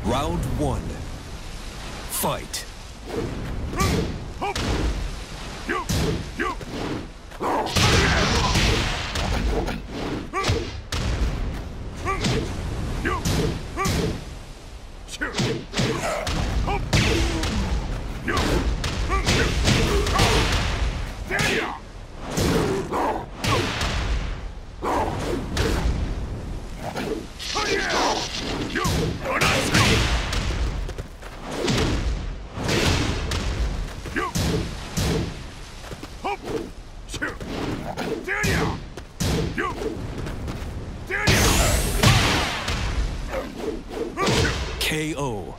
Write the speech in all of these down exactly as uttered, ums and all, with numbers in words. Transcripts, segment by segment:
Round one. Fight. You, you. You. Shoot. You. There you are. You. You. Hop. Shoot. There you are. You. There you are. K O.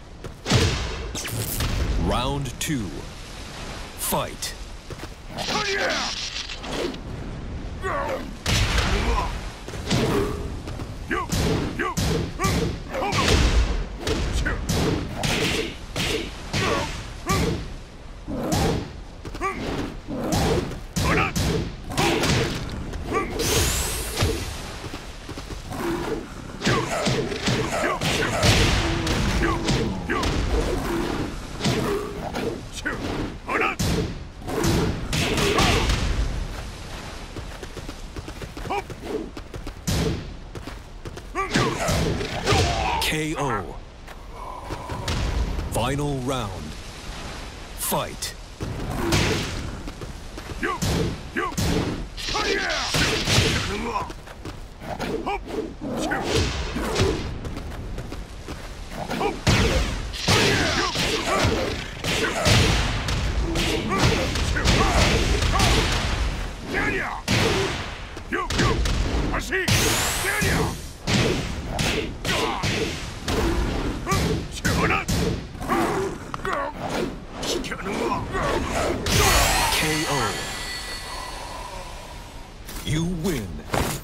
Round two. Fight. Oh yeah! You, you, K O. Final round. Fight. You, you, oh yeah! Hop, shoot. Hop, oh yeah! There you are. You, you, I see. There you are. K O. You win.